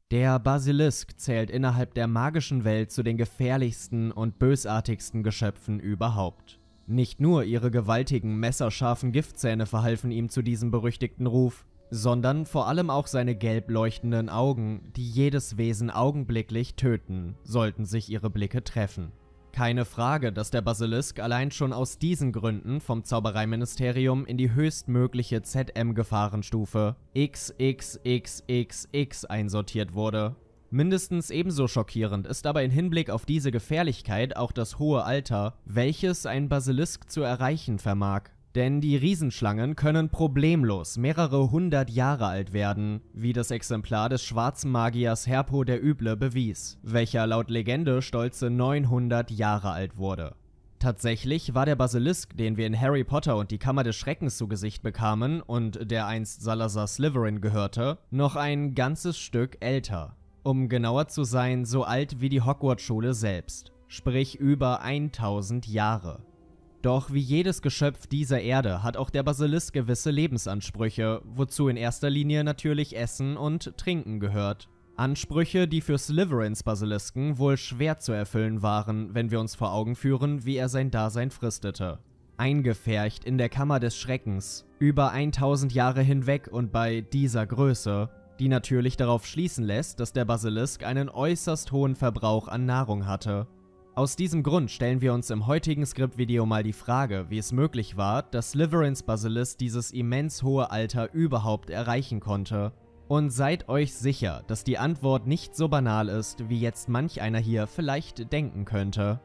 Der Basilisk zählt innerhalb der magischen Welt zu den gefährlichsten und bösartigsten Geschöpfen überhaupt. Nicht nur ihre gewaltigen, messerscharfen Giftzähne verhalfen ihm zu diesem berüchtigten Ruf, sondern vor allem auch seine gelb leuchtenden Augen, die jedes Wesen augenblicklich töten, sollten sich ihre Blicke treffen. Keine Frage, dass der Basilisk allein schon aus diesen Gründen vom Zaubereiministerium in die höchstmögliche ZM-Gefahrenstufe XXXXX einsortiert wurde. Mindestens ebenso schockierend ist aber in Hinblick auf diese Gefährlichkeit auch das hohe Alter, welches ein Basilisk zu erreichen vermag. Denn die Riesenschlangen können problemlos mehrere 100 Jahre alt werden, wie das Exemplar des schwarzen Magiers Herpo der Üble bewies, welcher laut Legende stolze 900 Jahre alt wurde. Tatsächlich war der Basilisk, den wir in Harry Potter und die Kammer des Schreckens zu Gesicht bekamen und der einst Salazar Slytherin gehörte, noch ein ganzes Stück älter. Um genauer zu sein, so alt wie die Hogwarts-Schule selbst, sprich über 1000 Jahre. Doch wie jedes Geschöpf dieser Erde hat auch der Basilisk gewisse Lebensansprüche, wozu in erster Linie natürlich Essen und Trinken gehört. Ansprüche, die für Slytherins Basilisken wohl schwer zu erfüllen waren, wenn wir uns vor Augen führen, wie er sein Dasein fristete. Eingepfercht in der Kammer des Schreckens, über 1000 Jahre hinweg und bei dieser Größe, die natürlich darauf schließen lässt, dass der Basilisk einen äußerst hohen Verbrauch an Nahrung hatte. Aus diesem Grund stellen wir uns im heutigen Skriptvideo mal die Frage, wie es möglich war, dass Slytherins Basilisk dieses immens hohe Alter überhaupt erreichen konnte. Und seid euch sicher, dass die Antwort nicht so banal ist, wie jetzt manch einer hier vielleicht denken könnte.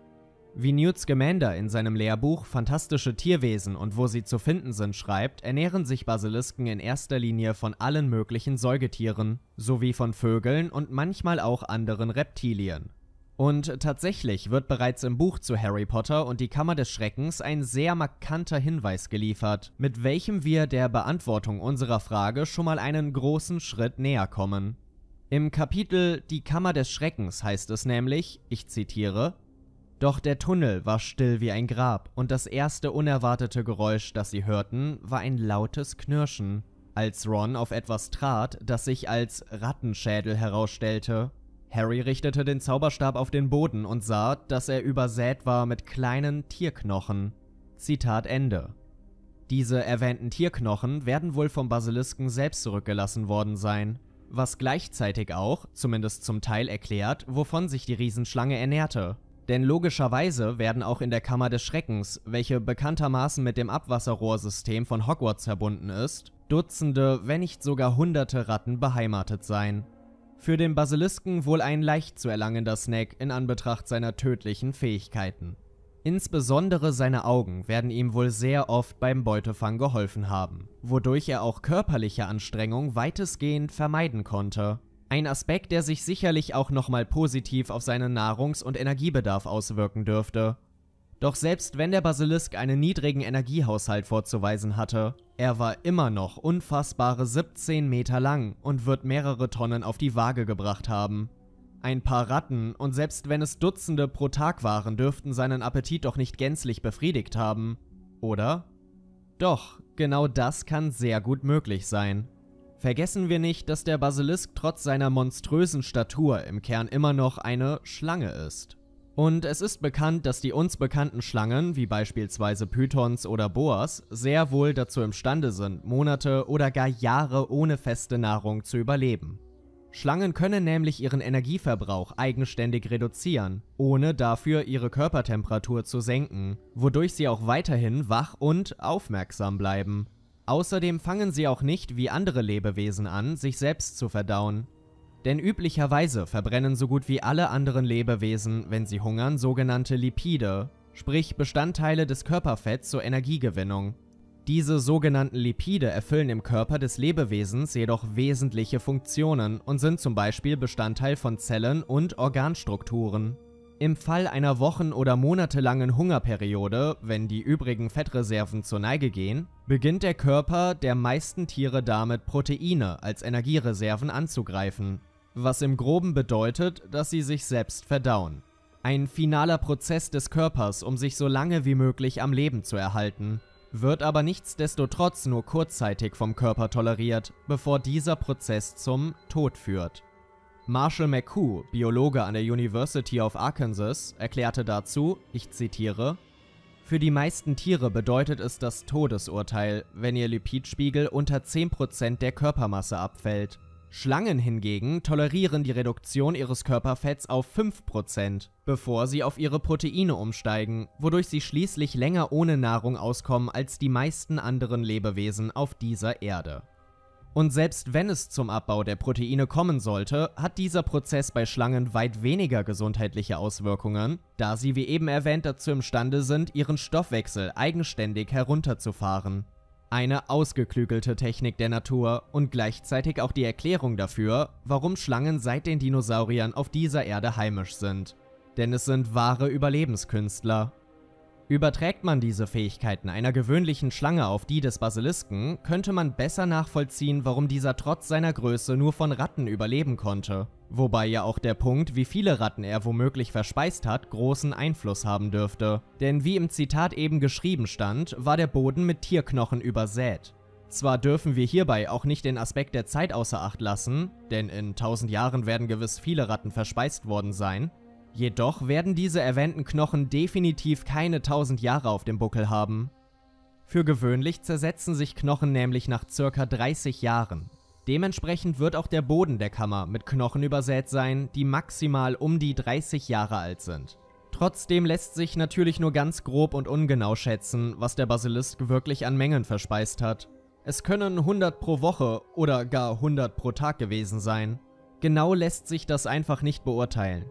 Wie Newt Scamander in seinem Lehrbuch Fantastische Tierwesen und wo sie zu finden sind schreibt, ernähren sich Basilisken in erster Linie von allen möglichen Säugetieren, sowie von Vögeln und manchmal auch anderen Reptilien. Und tatsächlich wird bereits im Buch zu Harry Potter und die Kammer des Schreckens ein sehr markanter Hinweis geliefert, mit welchem wir der Beantwortung unserer Frage schon mal einen großen Schritt näher kommen. Im Kapitel Die Kammer des Schreckens heißt es nämlich, ich zitiere: „Doch der Tunnel war still wie ein Grab und das erste unerwartete Geräusch, das sie hörten, war ein lautes Knirschen, als Ron auf etwas trat, das sich als Rattenschädel herausstellte. Harry richtete den Zauberstab auf den Boden und sah, dass er übersät war mit kleinen Tierknochen." Zitat Ende. Diese erwähnten Tierknochen werden wohl vom Basilisken selbst zurückgelassen worden sein, was gleichzeitig auch, zumindest zum Teil erklärt, wovon sich die Riesenschlange ernährte. Denn logischerweise werden auch in der Kammer des Schreckens, welche bekanntermaßen mit dem Abwasserrohrsystem von Hogwarts verbunden ist, Dutzende, wenn nicht sogar Hunderte Ratten beheimatet sein. Für den Basilisken wohl ein leicht zu erlangender Snack in Anbetracht seiner tödlichen Fähigkeiten. Insbesondere seine Augen werden ihm wohl sehr oft beim Beutefang geholfen haben, wodurch er auch körperliche Anstrengung weitestgehend vermeiden konnte. Ein Aspekt, der sich sicherlich auch nochmal positiv auf seinen Nahrungs- und Energiebedarf auswirken dürfte. Doch selbst wenn der Basilisk einen niedrigen Energiehaushalt vorzuweisen hatte, er war immer noch unfassbare 17 Meter lang und wird mehrere Tonnen auf die Waage gebracht haben. Ein paar Ratten, und selbst wenn es Dutzende pro Tag waren, dürften seinen Appetit doch nicht gänzlich befriedigt haben, oder? Doch, genau das kann sehr gut möglich sein. Vergessen wir nicht, dass der Basilisk trotz seiner monströsen Statur im Kern immer noch eine Schlange ist. Und es ist bekannt, dass die uns bekannten Schlangen, wie beispielsweise Pythons oder Boas, sehr wohl dazu imstande sind, Monate oder gar Jahre ohne feste Nahrung zu überleben. Schlangen können nämlich ihren Energieverbrauch eigenständig reduzieren, ohne dafür ihre Körpertemperatur zu senken, wodurch sie auch weiterhin wach und aufmerksam bleiben. Außerdem fangen sie auch nicht wie andere Lebewesen an, sich selbst zu verdauen. Denn üblicherweise verbrennen so gut wie alle anderen Lebewesen, wenn sie hungern, sogenannte Lipide, sprich Bestandteile des Körperfetts zur Energiegewinnung. Diese sogenannten Lipide erfüllen im Körper des Lebewesens jedoch wesentliche Funktionen und sind zum Beispiel Bestandteil von Zellen und Organstrukturen. Im Fall einer wochen- oder monatelangen Hungerperiode, wenn die übrigen Fettreserven zur Neige gehen, beginnt der Körper der meisten Tiere damit, Proteine als Energiereserven anzugreifen, was im Groben bedeutet, dass sie sich selbst verdauen. Ein finaler Prozess des Körpers, um sich so lange wie möglich am Leben zu erhalten, wird aber nichtsdestotrotz nur kurzzeitig vom Körper toleriert, bevor dieser Prozess zum Tod führt. Marshall McHugh, Biologe an der University of Arkansas, erklärte dazu, ich zitiere: Für die meisten Tiere bedeutet es das Todesurteil, wenn ihr Lipidspiegel unter 10% der Körpermasse abfällt. Schlangen hingegen tolerieren die Reduktion ihres Körperfetts auf 5%, bevor sie auf ihre Proteine umsteigen, wodurch sie schließlich länger ohne Nahrung auskommen als die meisten anderen Lebewesen auf dieser Erde. Und selbst wenn es zum Abbau der Proteine kommen sollte, hat dieser Prozess bei Schlangen weit weniger gesundheitliche Auswirkungen, da sie wie eben erwähnt dazu imstande sind, ihren Stoffwechsel eigenständig herunterzufahren. Eine ausgeklügelte Technik der Natur und gleichzeitig auch die Erklärung dafür, warum Schlangen seit den Dinosauriern auf dieser Erde heimisch sind. Denn es sind wahre Überlebenskünstler. Überträgt man diese Fähigkeiten einer gewöhnlichen Schlange auf die des Basilisken, könnte man besser nachvollziehen, warum dieser trotz seiner Größe nur von Ratten überleben konnte. Wobei ja auch der Punkt, wie viele Ratten er womöglich verspeist hat, großen Einfluss haben dürfte. Denn wie im Zitat eben geschrieben stand, war der Boden mit Tierknochen übersät. Zwar dürfen wir hierbei auch nicht den Aspekt der Zeit außer Acht lassen, denn in 1000 Jahren werden gewiss viele Ratten verspeist worden sein. Jedoch werden diese erwähnten Knochen definitiv keine 1000 Jahre auf dem Buckel haben. Für gewöhnlich zersetzen sich Knochen nämlich nach ca. 30 Jahren. Dementsprechend wird auch der Boden der Kammer mit Knochen übersät sein, die maximal um die 30 Jahre alt sind. Trotzdem lässt sich natürlich nur ganz grob und ungenau schätzen, was der Basilisk wirklich an Mengen verspeist hat. Es können 100 pro Woche oder gar 100 pro Tag gewesen sein. Genau lässt sich das einfach nicht beurteilen.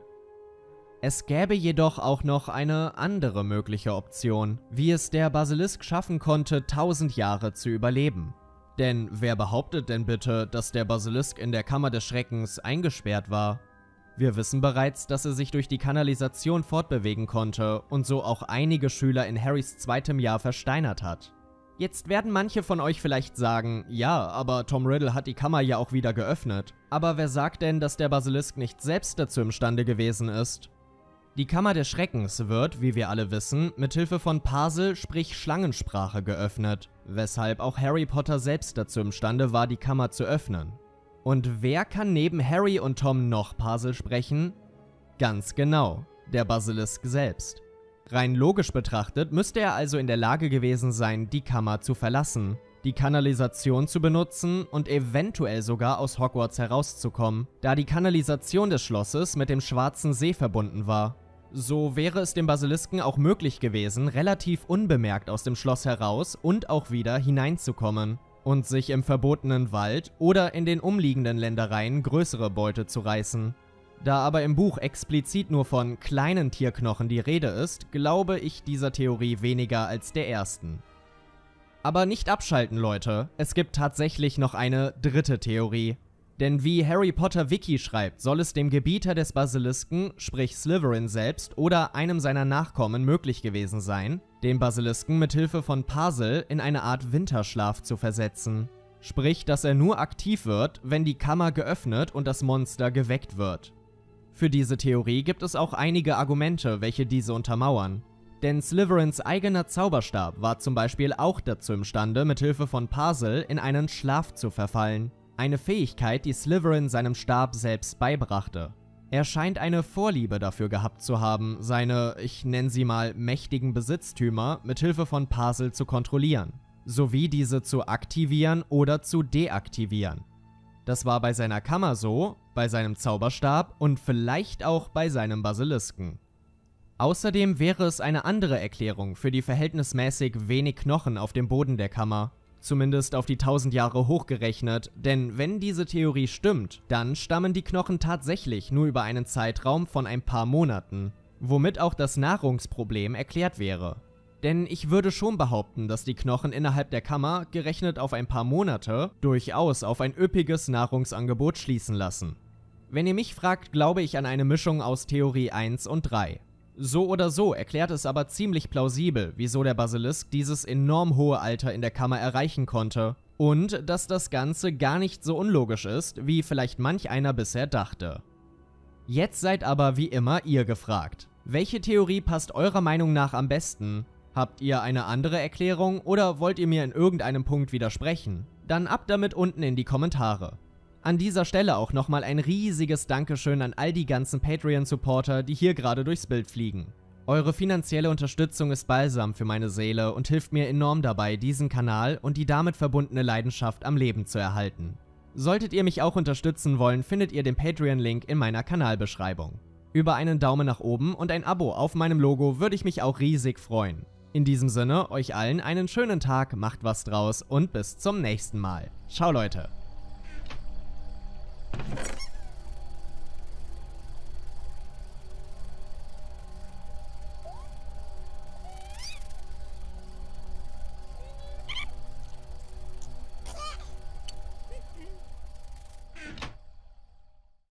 Es gäbe jedoch auch noch eine andere mögliche Option, wie es der Basilisk schaffen konnte, 1000 Jahre zu überleben. Denn wer behauptet denn bitte, dass der Basilisk in der Kammer des Schreckens eingesperrt war? Wir wissen bereits, dass er sich durch die Kanalisation fortbewegen konnte und so auch einige Schüler in Harrys zweitem Jahr versteinert hat. Jetzt werden manche von euch vielleicht sagen, ja, aber Tom Riddle hat die Kammer ja auch wieder geöffnet. Aber wer sagt denn, dass der Basilisk nicht selbst dazu imstande gewesen ist? Die Kammer des Schreckens wird, wie wir alle wissen, mithilfe von Parsel, sprich Schlangensprache, geöffnet, weshalb auch Harry Potter selbst dazu imstande war, die Kammer zu öffnen. Und wer kann neben Harry und Tom noch Parsel sprechen? Ganz genau, der Basilisk selbst. Rein logisch betrachtet müsste er also in der Lage gewesen sein, die Kammer zu verlassen, die Kanalisation zu benutzen und eventuell sogar aus Hogwarts herauszukommen, da die Kanalisation des Schlosses mit dem Schwarzen See verbunden war. So wäre es dem Basilisken auch möglich gewesen, relativ unbemerkt aus dem Schloss heraus und auch wieder hineinzukommen und sich im verbotenen Wald oder in den umliegenden Ländereien größere Beute zu reißen. Da aber im Buch explizit nur von kleinen Tierknochen die Rede ist, glaube ich dieser Theorie weniger als der ersten. Aber nicht abschalten, Leute, es gibt tatsächlich noch eine dritte Theorie. Denn wie Harry Potter Wiki schreibt, soll es dem Gebieter des Basilisken, sprich Slytherin selbst oder einem seiner Nachkommen möglich gewesen sein, den Basilisken mithilfe von Parsel in eine Art Winterschlaf zu versetzen. Sprich, dass er nur aktiv wird, wenn die Kammer geöffnet und das Monster geweckt wird. Für diese Theorie gibt es auch einige Argumente, welche diese untermauern. Denn Slytherins eigener Zauberstab war zum Beispiel auch dazu imstande, mithilfe von Parsel in einen Schlaf zu verfallen. Eine Fähigkeit, die Slytherin seinem Stab selbst beibrachte. Er scheint eine Vorliebe dafür gehabt zu haben, seine, ich nenne sie mal, mächtigen Besitztümer mithilfe von Parsel zu kontrollieren, sowie diese zu aktivieren oder zu deaktivieren. Das war bei seiner Kammer so, bei seinem Zauberstab und vielleicht auch bei seinem Basilisken. Außerdem wäre es eine andere Erklärung für die verhältnismäßig wenig Knochen auf dem Boden der Kammer. Zumindest auf die 1000 Jahre hochgerechnet, denn wenn diese Theorie stimmt, dann stammen die Knochen tatsächlich nur über einen Zeitraum von ein paar Monaten, womit auch das Nahrungsproblem erklärt wäre. Denn ich würde schon behaupten, dass die Knochen innerhalb der Kammer, gerechnet auf ein paar Monate, durchaus auf ein üppiges Nahrungsangebot schließen lassen. Wenn ihr mich fragt, glaube ich an eine Mischung aus Theorie 1 und 3. So oder so erklärt es aber ziemlich plausibel, wieso der Basilisk dieses enorm hohe Alter in der Kammer erreichen konnte und dass das Ganze gar nicht so unlogisch ist, wie vielleicht manch einer bisher dachte. Jetzt seid aber wie immer ihr gefragt. Welche Theorie passt eurer Meinung nach am besten? Habt ihr eine andere Erklärung oder wollt ihr mir in irgendeinem Punkt widersprechen? Dann ab damit unten in die Kommentare. An dieser Stelle auch nochmal ein riesiges Dankeschön an all die ganzen Patreon-Supporter, die hier gerade durchs Bild fliegen. Eure finanzielle Unterstützung ist Balsam für meine Seele und hilft mir enorm dabei, diesen Kanal und die damit verbundene Leidenschaft am Leben zu erhalten. Solltet ihr mich auch unterstützen wollen, findet ihr den Patreon-Link in meiner Kanalbeschreibung. Über einen Daumen nach oben und ein Abo auf meinem Logo würde ich mich auch riesig freuen. In diesem Sinne, euch allen einen schönen Tag, macht was draus und bis zum nächsten Mal. Ciao Leute!